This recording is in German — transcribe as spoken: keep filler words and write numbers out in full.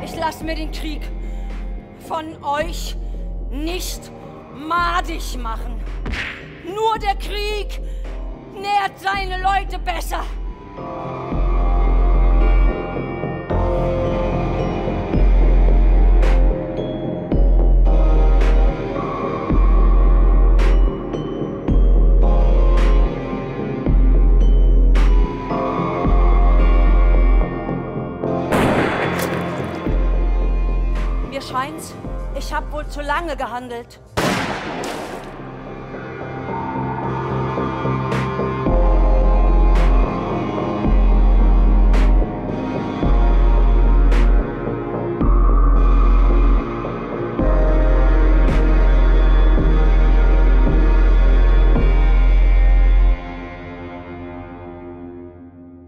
Ich lasse mir den Krieg von euch nicht madig machen. Nur der Krieg nährt seine Leute besser. Mir scheint's, ich habe wohl zu lange gehandelt.